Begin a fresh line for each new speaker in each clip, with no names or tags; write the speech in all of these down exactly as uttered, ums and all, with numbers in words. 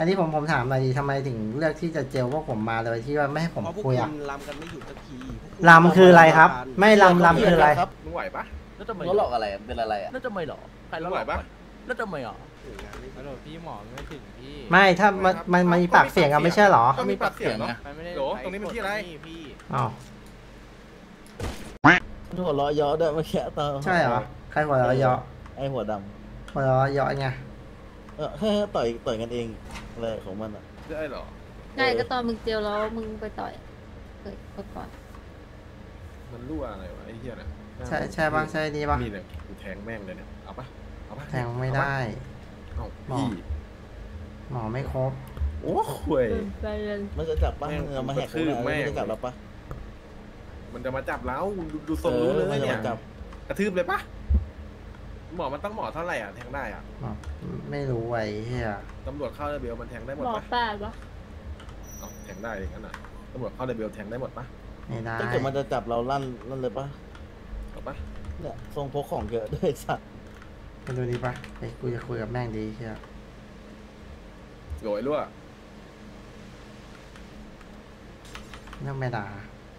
อันนี้ผมผมถามหน่อยดิทำไมถึงเลือกที่จะเจลพวกผมมาเลยที่ว่าไม่ให้ผมคุยอะ
ลำกันไม่หยุดสักที
ลำคืออะไรครับไม่ลำลำคืออะไร
ครับมึงไหวปะ
แล้วทำไม
เขาหลอกอะไรเป็นอะไรอ่ะ
แล้วทำไมหรอใครหลอกปะแล้วทำไมอ่ะ
ฮัลโหลพี่หมอไม่ถึงพี่
ไม่ถ้ามันมันมีปากเสียงกันไม่ใช่หรอ
ก็มีปากเสียงนะ
โหล
ตรงนี้มันที่อะไร
พี่
อ๋อ
หัวเราะเยาะด้วยเมื่อกี้ตอน
ใช่เหรอใครหัวเราะเยาะ
ไอหัวด
ำหัวเราะเยาะไง
เออแค่ต่อยต่อยกันเองอะไรของมันอ่ะ
ได้หรอ
ใช่ก็ตอนมึงเจียวแล้วมึงไปต่อยเกิดก็ก่อน
มันรั่วอะไรวะไอ้เหี้ยเนี่ย
ใช่ใช่ป่ะใช่ดีป่ะ
มีเนี่ยกูแทงแม่งเลยเนี่ยเอาปะเอาปะ
แทงไม่ได้
หมอพี่
หมอไม่ครบ
โอ้โห
มันจะจับปะเรามาแหกคุกเนี่ยมันจะจับเราปะ
มันจะมาจับเราดูทรงรู้เลยเนี่ยกระทืบเลยปะหมอมันต้องหมอเท่าไหร่อ่ะแทงได้อ่ะ
ไม่รู้ไอ้เหี้ย
ตำรวจเข้าเรเบลมันแทงได้หมดปะ
หมอแปดปะ
แทงได้อย่างนั้นอ่ะตำรวจเข้าเรเบลแทงได้หมดปะ
ไม่ได้
ถ้าเกิดมันจะจับเราลั่นลั่นเลยปะ
เอาปะ
เนี่ยทรงพกของเยอะด้วยสัตว์
ไปดูดีปะไปกูจะคุยกับแม่งดีเหี้ย
โหยรั่ว
นั่งไม่ด่า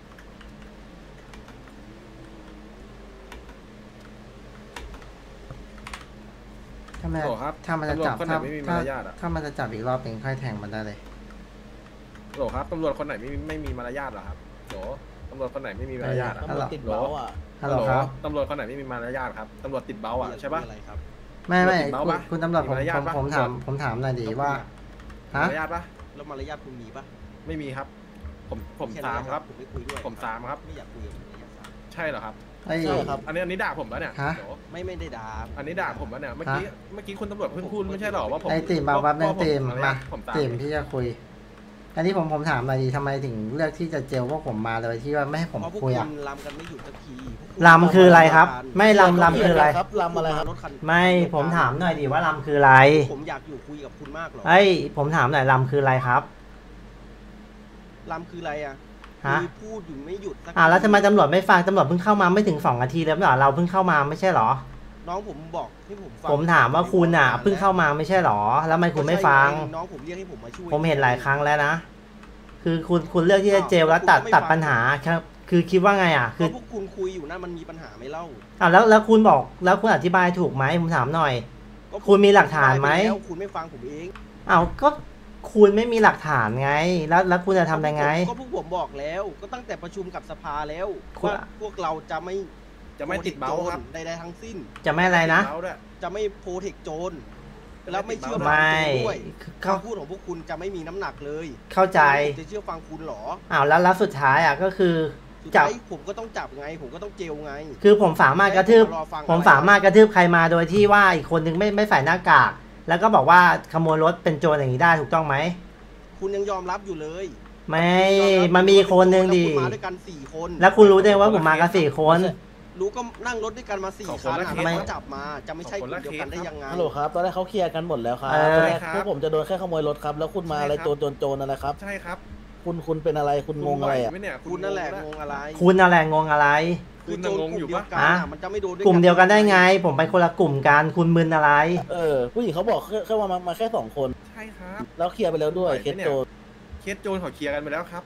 ถ้ามันถ้ามันจะจับถ้าถ้ามันจะจับอีกรอบหนึ่งค่อยแทงมันได้เลย
โหลครับตำรวจคนไหนไม่ไม่มีมารยาทหรอครับโหลตำรวจคนไหนไม่มีมารยาท
ตำรวจติดเบ้าอ่ะ
ฮัลโหลครับ
ตำรวจคนไหนไม่มีมารยาทครับตำรวจติดเบ้าอ่ะใช่ปะ
ไม่ไม่คุณตำรวจผมผมถามผมถามหน่อยดิว่า
ฮะมารยาทปะ
แล้วมารยาทคุณมีปะ
ไม่มีครับผมผมสามครับ
ผมไม่คุยด้วย
ผมสามครับ
ไม่อยากคุย
ใช่เหรอครับ
ใช่
ครับ
อันนี้อันนี้ด่าผมแล้วเนี่ย
ไม่ไม่ได้ด่า
อันนี้ด่าผมแล้วเนี่ยเมื่อกี้เมื่อกี้คุณตำรวจเพิ่งพูดไม่ใช่หรอว่าผม
ไอติมบาบับนั่นติมมาติมที่จะคุยอันนี้ผมผมถามหน่อยดิทำไมถึงเลือกที่จะเจลพวกผมมาเลยที่ว่าไม่ให้ผมคุยอะ
ลำกันไม่หยุดสักที
ลำคืออะไรครับไม่ลำลำคืออะไร
ครับลำอะไรครับ
ไม่ผมถามหน่อยดิว่าลำคืออะไร
ผมอยากอยู่คุยกับคุณมากหรอ
ไอ้ผมถามหน่อยลำคืออะไรครับ
ลำคืออะไรอะคือพูดอยู่ไม่หยุด
อ่าแล้วทำไมตำรวจไม่ฟังตำรวจเพิ่งเข้ามาไม่ถึงสองนาทีแล้วเหรอเราเพิ่งเข้ามาไม่ใช่หรอ
น้องผมบอกให้ผมฟัง
ผมถามว่าคุณอ่ะเพิ่งเข้ามาไม่ใช่หรอแล้วทำไมคุณไม่ฟัง
น้องผมเรียกให้ผมมาช่วย
ผมเห็นหลายครั้งแล้วนะคือคุณคุณเลือกที่จะเจลแล้วตัดตัดปัญหาครับคือคิดว่าไงอ่ะคือ
พวกคุณคุยอยู่นั่นมันมีปัญหาไม่เล่า
อ่าแล้วแล้วคุณบอกแล้วคุณอธิบายถูกไหมผมถามหน่อยคุณมีหลักฐานไหม
คุณไม่ฟังผมเอง
อ้าวก็คุณไม่มีหลักฐานไงแล้วแล้วคุณจะทำยังไง
ก็พวกผมบอกแล้วก็ตั้งแต่ประชุมกับสภาแล้วว่าพวกเราจะไม่
จะไม่ติดเบ้าครับ
ใดๆทั้งสิ้น
จะไม่อะไรนะ
จะไม่โปรเทคโจรแล้วไม่เชื่อฟังด้วยคำพูดของพวกคุณจะไม่มีน้ำหนักเลย
เข้าใจ
จะเชื่อฟังคุณหรอ
อ้าวแล้วแล้วสุดท้ายอ่ะก็คือ
จับผมก็ต้องจับไงผมก็ต้องเจลไง
คือผมสามารถกระทืบผมสามารถกระทืบใครมาโดยที่ว่าอีกคนนึงไม่ไม่ใส่หน้ากากแล้วก็บอกว่าขโมยรถเป็นโจรอย่างนี้ได้ถูกต้องไหม
คุณยังยอมรับอยู่เลย
ไม่มันมีคนหนึ่งดิ
มาด้วยกันสี่คน
แล้วคุณรู้ได้ว่าผมมากันสี่คน
รู้ก็นั่งรถด้วยกันมาสี่คันทำไมจับมาจะไม่ใช่คนเดียวกันได้ยังไง
ฮัลโหลครับตอนแรกเขาเคลียร์กันหมดแล้วครับตอนแรกพวกผมจะโดนแค่ขโมยรถครับแล้วคุณมาอะไรโจรโจรโจรอะไรครับ
ใช่ครับ
คุณคุณเป็นอะไรคุณงงอะไรอ่ะ
คุณนั่นแหละงงอะไร
คุณนั่นแหละงงอะไร
คือโจรงอยู่ปะมันจะไม่โดน
กลุ่มเดียวกันได้ไงผมไปคนละกลุ่มกันคุณมึนอะไร
เออผู้หญิงเขาบอกแค่ว่ามาแค่สองคน
ใช่ครับ
แล้วเคลียร์ไปแล้วด้วยเคสโจร
เคสโจรเขาเคลียร์กันไปแล้วครับ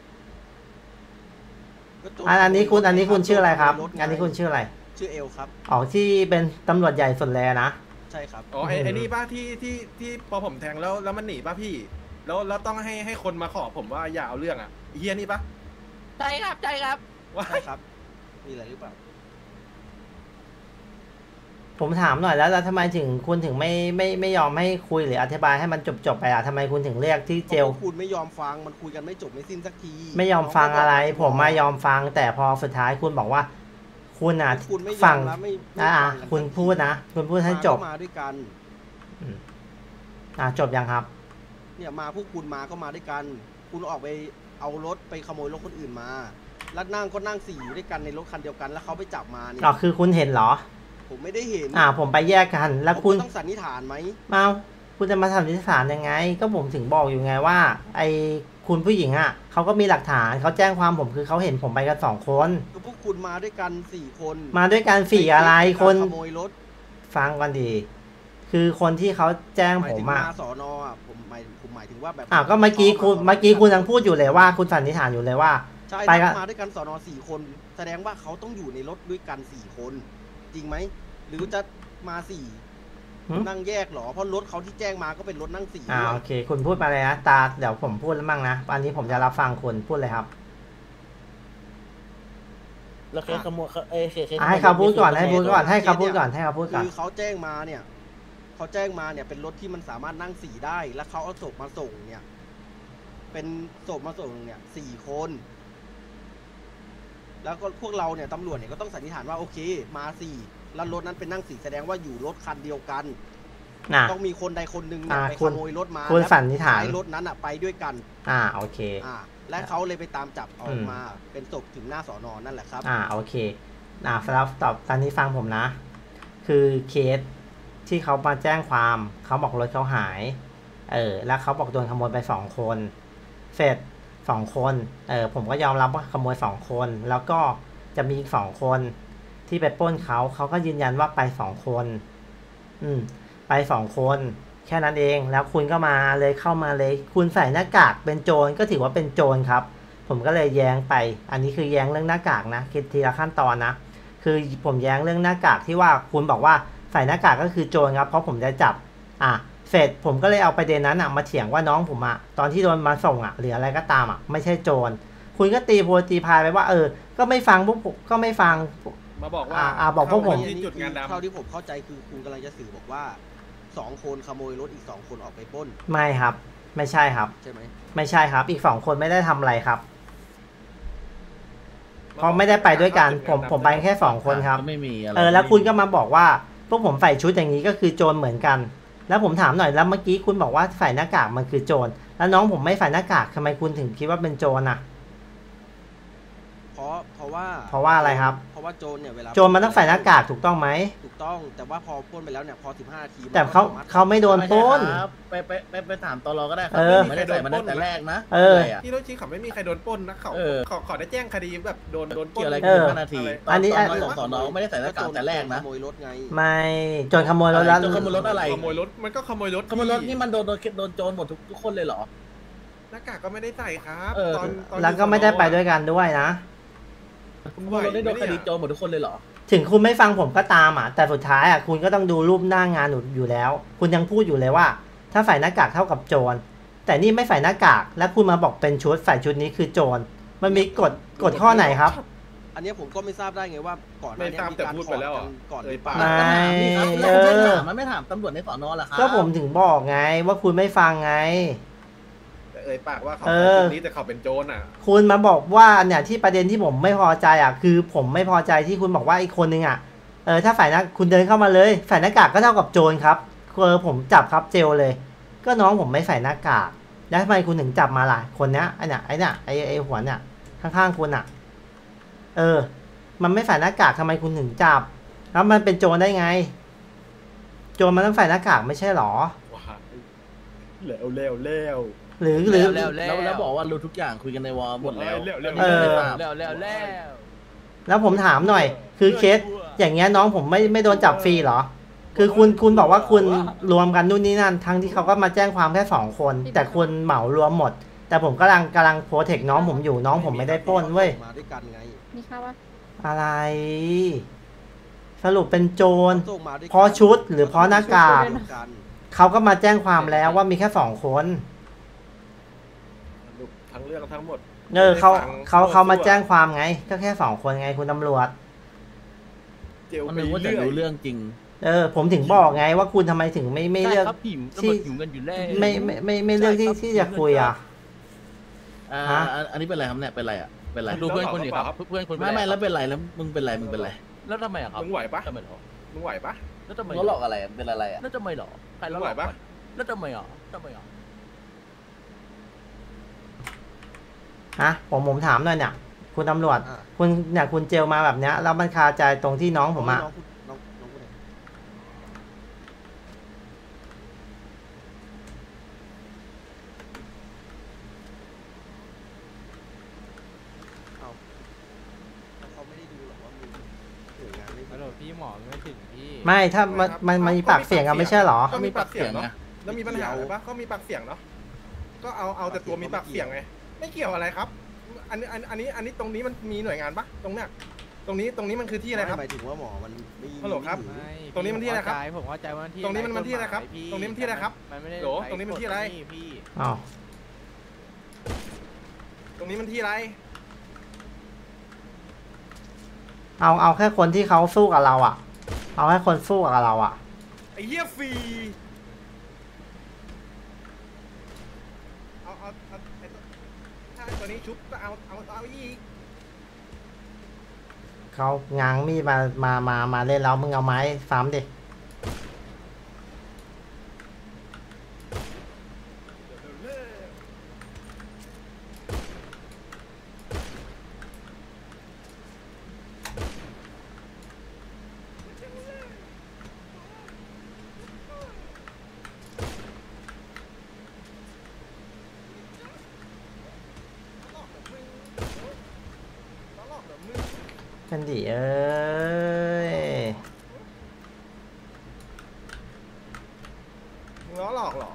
อันนี้คุณอันนี้คุณชื่ออะไรครับอันนี้คุณชื่ออะไร
ชื่อเอลครับ
อ๋อที่เป็นตำรวจใหญ่สุดแลนะ
ใช่ครับ
อ๋อไอ้นี่ป้าที่ที่ที่พอผมแทงแล้วแล้วมันหนีป้าพี่แล้วแล้วต้องให้ให้คนมาขอผมว่าอย่าเอาเรื่องอ่ะเฮียนี่ปะ
ใช่ครับใช่ครับ
ใช่ครับมีอะไรหรือเปล่า
ผมถามหน่อยแล้วแล้วทำไมถึงคุณถึงไม่ไม่ไม่ยอมให้คุยหรืออธิบายให้มันจบจบไปอ่ะทำไมคุณถึงเรียกที่เจล
คุณไม่ยอมฟังมันคุยกันไม่จบไม่สิ้นสักที
ไม่ยอมฟังอะไรผมไม่ยอมฟังแต่พอสุดท้ายคุณบอกว่าคุณอ่ะฟังอ่ะคุณพูดนะคุณพูดให้จบ
มาด้วยกัน
อ่ะจบยังครับ
เนี่ยมาพวกคุณมาก็มาด้วยกันคุณออกไปเอารถไปขโมยรถคนอื่นมาแล้วนั่งก็นั่งสี่อยู่ด้วยกันในรถคันเดียวกันแล้วเขาไปจับมาเนี่ย
อ๋อคือคุณเห็นเหรอ
ผมไม่ได้เห็น
อ่าผมไปแยกกันแล้วคุณ
ต้องสันนิษฐานไหม
มาคุณจะมาสันนิษฐานยังไงก็ผมถึงบอกอยู่ไงว่าไอคุณผู้หญิงอ่ะเขาก็มีหลักฐานเขาแจ้งความผมคือเขาเห็นผมไปกันสองคน
คือพวกคุณมาด้วยกันสี่คน
มาด้วยกันสี่อะไรคน
ขโมยรถ
ฟังกันดีคือคนที่เขาแจ้งผม
มาสอนออ่ะผมหมมายผมหมายถึงว่าแบบ
อ่าก็เมื่อกี้คุณเมื่อกี้คุณยังพูดอยู่เลยว่าคุณสันนิษฐานอยู่เลยว่า
ใช่
ไป
นั่
กั
ง
น
มาด้วยกันสอนอสี่คน แสดงว่าเขาต้องอยู่ในรถด้วยกันสี่คน จริงไหมหรือจะมาสี่
หืม
นั่งแยกเหรอเพราะรถเขาที่แจ้งมาก็เป็นรถนั่งสี่
อ่า
ด้วย
โอเค คุณพูดมาเลยนะตาเดี๋ยวผมพูดแล้วมั่งนะอันนี้ผมจะรับฟังคุณพูดเลยครับ
แล้วเคสขโมยเอ้ยเคส
อ่ะให้เขาพูดก่อนให้พูดก่อนให้เขาพูดก่อนให้เขาพูดก่อน
คือเขาแจ้งมาเนี่ยเขาแจ้งมาเนี่ยเป็นรถที่มันสามารถนั่งสี่ได้ แล้วเขาเอาศพมาส่งเนี่ย เป็นศพมาส่งเนี่ยสี่คน แล้วก็พวกเราเนี่ยตำรวจเนี่ยก็ต้องสันนิษฐานว่าโอเค มาสี่แล้วรถนั้นเป็นนั่งสี่แสดงว่าอยู่รถคันเดียวกัน
น่ะ
ต้องมีคนใดคนหนึ่งเนี่ย
อ่า
ไป
คุ
ข
ณ
โมยรถมา
คุณ
และ
สันนิษฐาน
ใช้รถนั้นอ่ะไปด้วยกัน
อ่าโอเค
อ่า และเขาเลยไปตามจับออ
อื
ก
ม
มาเป็นศพถึงหน้าสอนอนั่นแหละครับ
อ่าโอเคอ่าแล้วตอบตอนนี้ฟังผมนะ คือเคสที่เขามาแจ้งความเขาบอกรถเขาหายเออแล้วเขาบอกโดนขโมยไปสองคนเสร็จสองคนเออผมก็ยอมรับว่าขโมยสองคนแล้วก็จะมีอีกสองคนที่ไปปล้นเขาเขาก็ยืนยันว่าไปสองคนอืมไปสองคนแค่นั้นเองแล้วคุณก็มาเลยเข้ามาเลยคุณใส่หน้ากากเป็นโจรก็ถือว่าเป็นโจรครับ ผมก็เลยแย้งไป อันนี้คือแย้งเรื่องหน้ากากนะคิดทีละขั้นตอนนะ คือผมแย้งเรื่องหน้ากากที่ว่าคุณบอกว่าใส่หน้ากากก็คือโจรครับ เพราะผมจะจับ อ่ะ เสร็จผมก็เลยเอาประเด็นนั้นอ่ะมาเถียงว่าน้องผมอ่ะ ตอนที่โดนมาส่งอ่ะหรืออะไรก็ตามอ่ะไม่ใช่โจร คุณก็ตีโพยตีพายไปว่าเออ ก็ไม่ฟังพวกผมก็ไม่ฟัง
มาบอกว่า
อ่าอ่าบอกพวกผม
เข้าาที่จุดงานดำ
เท่าที่ผมเข้าใจคือคุณกำลังจะสื่อบอกว่าสองคนขโมยรถอีกสองคนออกไปปล้น
ไม่ครับ ไม่ใช่ครับ
ใช่ไหม
ไม่ใช่ครับ อีกสองคนไม่ได้ทำอะไรครับ เพราะไม่ได้ไปด้วยกัน ผมผมไปแค่สองคนครับ
ไม่มีอะไร
เออแล้วคุณก็มาบอกว่าพวกผมใส่ชุดอย่างนี้ก็คือโจรเหมือนกัน แล้วผมถามหน่อยแล้วเมื่อกี้คุณบอกว่าใส่หน้ากากมันคือโจรแล้วน้องผมไม่ใส่หน้ากากทำไมคุณถึงคิดว่าเป็นโจรอ่ะ
เพราะเพราะว่า
เพราะว่าอะไรครับ
เพราะว่าโจรเนี่ยเวลา
โจรมันต้องใส่หน้ากากถูกต้องไหม
ถูกต้องแต่ว่าพอปล้นไปแล้วเนี่ยพอสิบห้านาที
แต่เขาเขาไม่โดนปล้น
ไม่ใช่ครับไปไปไปไปถามตลอก็ได้ครั
เออ
ไม่ได้ใส่มาตั้งแต่แรกนะ
เออ
ะไรอะ
ที่รถชี้เขาไม่มีใครโดนปล้นนะเขา
เออ
ขอขอได้แจ้งคดีแบบโดนโดนปล้
เกี่ย
น
วอะไร
เอ
กัน
อ
ห้านาทีต
อันนี้
ตอนมาส่งสอนอไม่ได้ใส่หน้ากากแต่แรกนะ
ขโมยรถไง
ไม่โจรขโมยรถแล้ว
โจรขโมยรถอะไร
ขโมยรถมันก็ขโมยรถ
ขโมยรถนี่มันโดนโดนโดนโจรหมดทุกทุกคนเลยเหรอ
หน้ากากก็ไม่ได้ใส่ครับ
เออ
ตอนตอน
แล้วก็ไม่ได้ไปด้วยกันด้วยนะ
คุณ
ข
ไห
โม
วย
รถนี่โดน
ไห
ค
ม
ดี
เนี่ย
โจรหมดทุกคนเลยเหรอ
ถึงคุณไม่ฟังผมก็ตามอ่ะแต่สุดท้ายอ่ะคุณก็ต้องดูรูปหน้างานอยู่แล้ว คุณยังพูดอยู่เลยว่า ถ้าใส่หน้ากากเท่ากับโจรแต่นี่ไม่ใส่หน้ากากแล้วคุณมาบอกเป็นชุดใส่ชุดนี้คือโจรมันมีกฎกฎข้อไหนครับ
อันเนี้ยผมก็ไม่ทราบได้ไงว่าก่อนหน้า
ไม่
นี้
ทราบ
มี
แต่
การ
พูด
ถ
ไป
อด
แล้ว
กั
อ่ะ
นก่อนห
เอ่
รื
ย
อเป
ปา
ล่า
ก
ไม่
นี่ครับ
เอ
แล้วคุณไม่
อ
ถามมันไม่ถามตำรวจในสอนอเหรอครับ
ก็ผมถึงบอกไงว่าคุณไม่ฟังไง
แต่เอ่ยปากว่าเขา
เอ
ใส่
อ
ชุดนี้แต่เขาเป็นโจรอ่ะ
คุณมาบอกว่าเนี่ยที่ประเด็นที่ผมไม่พอใจอ่ะคือผมไม่พอใจที่คุณบอกว่าอีกคนนึงอ่ะเออถ้าใส่หน้าคุณเดินเข้ามาเลยใส่หน้ากากก็เท่ากับโจรครับเออผมจับครับเจลเลย ก็น้องผมไม่ใส่หน้ากากแล้วทำไมคุณถึงจับมาล่ะคนเนี้ยไอ้เนี่ยไอ้เนี่ยไอ้ไอ้หัวเนี่ยข้างๆคุณอ่ะ เออ มันไม่ใส่หน้ากากทำไมคุณถึงจับแล้วมันเป็นโจรได้ไง โจรมันต้องใส่หน้ากากไม่ใช่หรอ
ว้าเร็วเร็วเร็ว
หรือหรือ
แล้ว
แล้วแล้วบอกว่ารู้ทุกอย่างคุยกันในวอลหมดแล้ว
เร็วเร็ว
เออ
แล้วแล้วแล้ว
แล้วผมถามหน่อย คือเคสอย่างเงี้ยน้องผมไม่ไม่โดนจับฟรีเหรอ คือคุณคุณบอกว่าคุณรวมกันนู่นนี่นั่นทั้งที่เขาก็มาแจ้งความแค่สองคน แต่คุณเหมารวมหมด แต่ผมกำลังกำลังโปรเทคน้องผมอยู่น้องผมไม่ได้ปล้นเว้ย
มาด้วยกันไง
มีค่าว่า
อะไร สรุปเป็นโจร
ส่งมาด้วยกัน
เพราะชุดหรือเพราะหน้ากาก
เดียวกัน
เขาก็มาแจ้งความแล้วว่ามีแค่สองคน
ทั้งเรื่องทั้งหมด
เออเขา
ฟัง
เขาเขามา
ทั่ว
แจ้งความไง ก็แค่สองคนไงคุณตำรวจ
เจล
มัน
ไป
นึกว่าจะ
เรื่อย
รู้เรื่องจริง
เออ ผมถึงบอกไงว่าคุณทำไมถึงไม่ไม่
ใช่
เลือก
ครับหิม
ที่
ตำรวจหิมกันอยู่แล้ว
ไม่ไม่ไม่ไม่เลือกที่ที่จะคุยอ่ะ
อ่า
ฮะ
อันอันนี้เป็นไรครับเนี่ยเป็นไรอ่ะเป็นไร
ดูเพื่อนคนอื่นครับเพื่อนคน
ไม่ไม่แล้วเป็นไรแล้วมึงเป็นไรมึงเป็นไร
แล้วทำไมอะครับ
มึงไหวปะ
ทำไมหรอ
มึงไหวปะ
แล้วทำไม
มึงก็หลอกอะไรอะเป็นอะไรอ่ะ
แล้วทำไมหรอใคร
มึ
แล้ว
ง
ห
ไห
ร
ว
อ
ปะ
แล้วทำไมอ่ะทำไมอ่ะ
ฮะผมผมถามหน่อยเนี่ย คุณตำรวจ
อ่ะ
คุณเนี่ยคุณเจลมาแบบเนี้ยแล้วมันคาใจตรงที่น้องผมอะ
น้องพูดน้องน้องพูดเองเอาแล้วเขาไม่ได้ดูหรอกว่ามึงหน่วยงานไม่
ฮัลโหลพี่หมอไม่ถึงพี่
ไม่ถ้ามันมันมันมีปากเสียงกันไม่ใช่เหรอ
ก็มีปากเสียงเนาะแล้วมีปัญหาอะไรปะก็มีปากเสียงเนาะก็เอาเอาแต่ตัวมีปากเสียงไงไม่เกี่ยวอะไรครับอันนี้อันนี้อันนี้ตรงนี้มันมีหน่วยงานปะตรงเนี้ยตรงนี้ตรงนี้มันคือที่อะไรครับ
หมายถึงว่าหมอมันไม่
ฮัลโหลครับ
ไม่
ตรงนี้มันที่อะไรครับ
ผมเข้าใจว่าที่
ตรงนี้มันมันที่อะไรครับ
พี่
ตรงนี้มันที่อะไรครับ
มันไม่ได้
โหลตรงนี้มันที่อะไร
พี่
อ้าว
ตรงนี้มันที่อะไร
เอาเอาแค่คนที่เขาสู้กับเราอ่ะ เอาแค่คนสู้กับเราอ่ะ
ไอ้เหี้ยฟรีเอาเอาเอาไอ้ตัวถ้าไอ้ตัวนี้ชุบก็เอาเอาเอาอีก
เขาง้างมีดมามามามาเล่นแล้วมึงเอาไม้ซ้ำดิ กันดิเอ้ย
มึงล้อหลอกเหรอ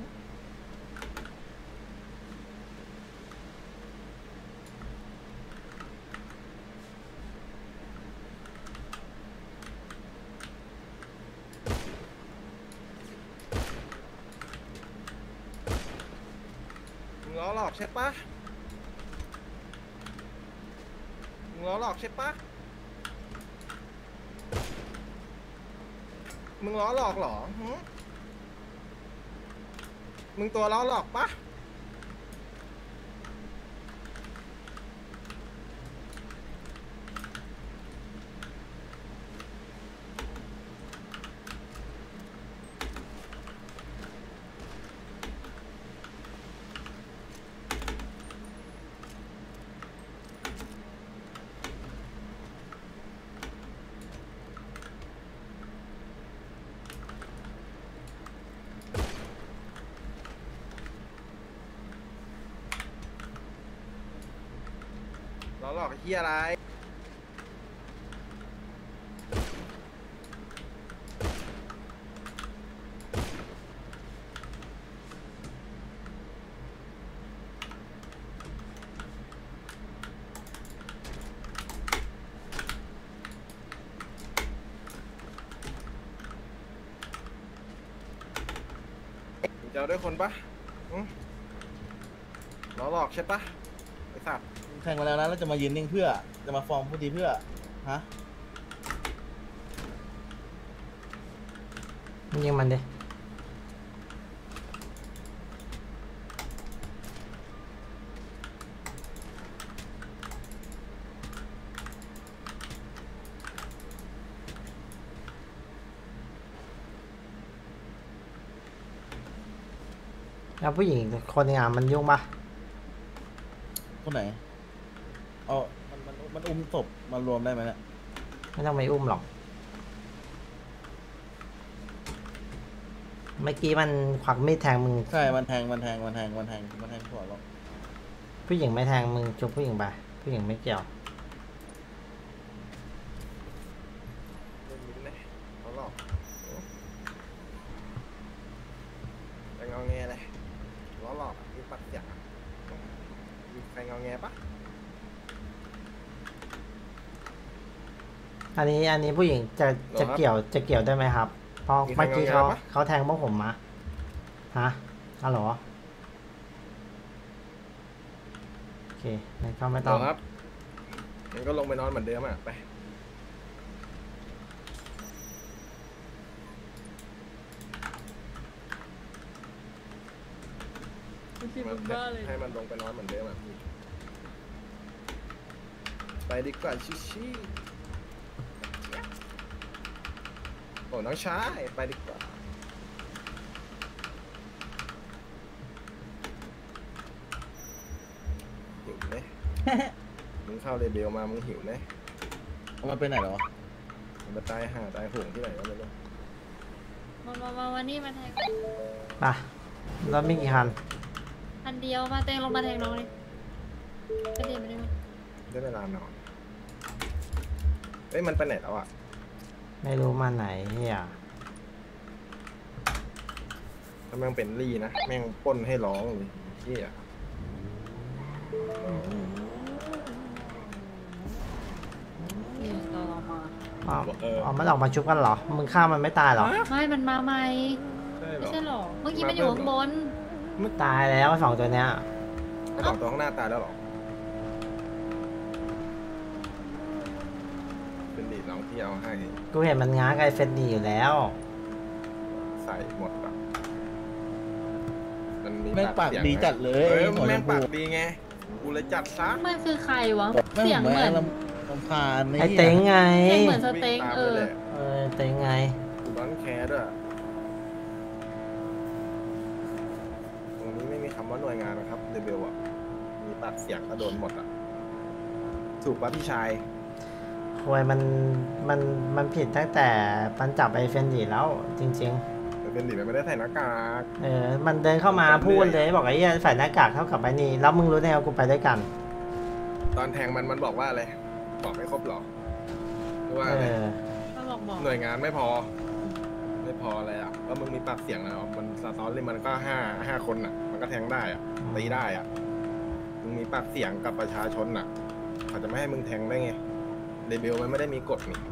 มึงล้อหลอกใช่ปะมึงล้อหลอกใช่ปะมึงล้อหลอกเหรอหึมึงตัวล้อหลอกปะล้อหลอกไอ้เหี้ยอะไรมึงจะเอาด้วยคนปะหึล้อหลอกใช่ปะไอ้สัตว์
แทงมาแล้วนะแล้วจะมายืนนิ่งเพื่อจะมาฟ้องผู้ดีเพื่อฮะ
ยิงมันดิ แล้วผู้หญิงคนงานมันยุ่งปะ
คนไหนเอามันมันมันอุ้มศพมารวมได้ไหมเนี่ย
ไม่ต้องไปอุ้มหรอก เมื่อกี้มันควักมีดแทงมึง
ใช่มันแทงมันแทงมันแทงมันแทงมันแทงหัวเรา
ผู้หญิงไม่แทงมึงจุบผู้หญิงไปผู้หญิงไม่เกี่ยว
เล่นมิ้นเลยล้อหลอกไปงอแงเลยล้อหลอกมีปัดอย่างมีใครงอแงปะ
อันนี้อันนี้ผู้หญิงจะจะเกี่ยวจะเกี่ยวได้ไหมครับ เพราะเมื่อกี้เขาเขาแทงพวกผมมาฮะฮัลโหลโอเคงั้นก็ไม่ต้อง
ครับงั้นก็ลงไปนอนเหมือนเดิมอ่ะไป ให้มันลงไปนอนเหมือนเดิมอ่ะไปดีกว่าชิชิโอ้น้องชายไปดีกว่าหิวไหม มึงเข้าเรเบลมามึงหิวไหม
มันไปไหนแล้ววะ
มันมาตายห่าตายโหงที่ไหนก็ไม่รู้
มามามาวันนี้มาแทง
ป่ะรถมีกี่คัน
อันเดียวมาแทงลงมาแทงน้องเลยกระเด็นไปได้ไหม
ได้เวลานอนเอ้ยมันไปไหนแล้วอ่ะ
ไม่รู้มาไหนเฮีย
ไปาแม่งเป็นลี่นะแม่งปล้นให้ร้องเลยเหี้ย
นี่เราลองมา
อ๋ออ๋อมันออกมาชุบกันเหรอ มึงฆ่ามันไม่ตายเหรอ
ไม่มันมาใหม่
ใช่เหร
ไม่
อ
ใช่หรอ เมื่อกี้มันอยู่ข้างบน
ตายแล้วสองตัวเนี้ย
ไอ้สองตัวข้างหน้าตายแล้วเหรอเป็นดีน้องที่เอาให้
กูเห็นมันง้างไอ้เฟนดีอยู่แล้ว
ใส่หมดอ่ะมันมี
แม่งปาก
เสีย
ดีจัดเลย
เออ
หัว
แม่ง
ช
ปาก
พู
ดีไงกูเลยจัดซะ
มันคือใครวะ
แม่ง
เสียง
เหมื
เห
อ
มือน น
ลำลำคาญ
ไอ้เต็งไง
เสียงเหมือนสเต็ง
วิ่งตาม
เอ
ไป
อ
เลย
เออเต็งไง
กูร้อนแคร์ด้วยตรงนี้ไม่มีคำว่าหน่วยงานนะครับเดบิวอ่ะมีปากเสียงก็โดนหมดอ่ะถูกป่ะพี่ชาย
ควยมันมันมันผิดตั้งแต่มันจับไอ้เฟนดีแล้วจริง
แต่เป็นดีมันไม่ได้ใส่หน้ากาก
ๆ เออ มันเดินเข้ามาพูดเลยบอกไอ้เหี้ยใส่หน้ากากเท่ากับไอ้นี่แล้วมึงรู้ได้ไงว่ากูไปด้วยกัน
ตอนแทงมันมันบอกว่าอะไรบอกไม่ครบหรอหรือว่า
เอ
อะไร
อ
มันบอกบอก
หน่วยงานไม่พอ ไม่พออะไรอ่ะแล้วมึงมีปากเสียงแล้วมันสตอรี่มันก็ห้าห้าคนอ่ะ มันก็แทงได้อ่ะตีได้อ่ะมึงมีปากเสียงกับประชาชนอ่ะเขาจะไม่ให้มึงแทงได้ไงเดบิวมันไม่ได้มีกฎนี่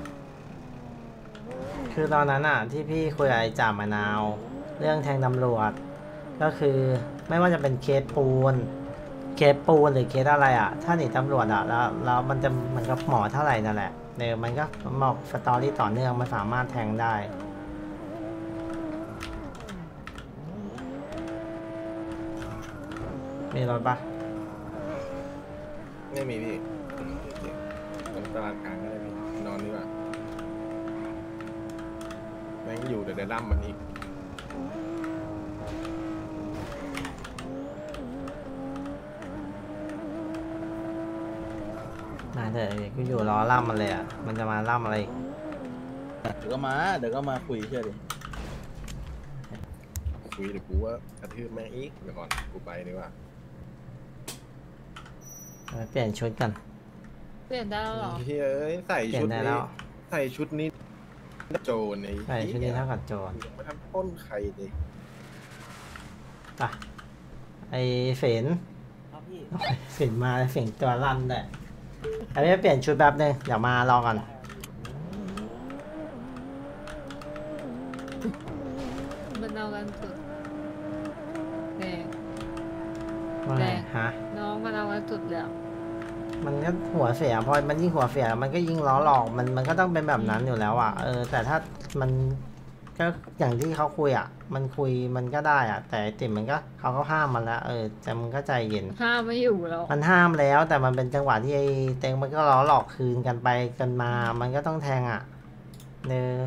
คือตอนนั้นอ่ะที่พี่คุยกับไอ้จ่ามะนาว เรื่องแทงตำรวจ ก็คือไม่ว่าจะเป็นเคสปูน เคสปูนหรือเคสอะไรอ่ะ ถ้าหนีตำรวจอ่ะแล้วแล้วมันจะมันก็หมอเท่าไหร่นั่นแหละเนี่ยมันก็บอกสตอรี่ต่อเนื่องมันสามารถแทงได้ มีรถปะ
ไม่มีพี่ตรงตลาดกลางก็ได้พี่นอนดีกว่าแม่งอยู่เดี๋ยวได้ล่ำมันอีก
มาเถอะกูอยู่รอล่ำมันเลยอ่ะมันจะมาล่ำอะไรอีก
เดี๋ยวก็มาเดี๋ยวก็มาคุยเชื่อดิ
คุยเดี๋ยวกูว่ากระทืบแม่งอีกเดี๋ยวก่อนกูไปดีกว่า
เอาไปเปลี่ยนชุดกัน
เปลี่ยนได้แล้วเหรอ
เฮ้ยใส่
เปลี่ย
ชุด
นได้
นี้
แล้ว
ใส่ชุดนี้โจรไอ้
ใช่ชุดนี้เท่ากับโจร
ยังไม่ทำปล้นใครเลย
ป่ะไอ้เฝน
ครับพี่
เฝนมาเฝนตัวลั่นเลยเอาไปเปลี่ยนชุดแป๊บนึงเดี๋ยวมารอก่อน
มันเอากันสุดแดง
ว่าไง
แรง
ฮะ
น้องมันเอากันสุดแล้ว
มันก็หัวเสียพอมันยิ่งหัวเสียมันก็ยิ่งล้อหลอกมันมันก็ต้องเป็นแบบนั้นอยู่แล้วอ่ะเออแต่ถ้ามันก็อย่างที่เขาคุยอ่ะ มันคุยมันก็ได้อ่ะ แต่ไอ้ติ่มมันก็เขาก็ห้ามมันแล้วเออแต่มันก็ใจเย็น
ห้ามไม่อยู่แล้ว
มันห้ามแล้วแต่มันเป็นจังหวะที่ไอ้เต็งมันก็ล้อหลอกคืนกันไปกันมา มันก็ต้องแทงอ่ะเนอ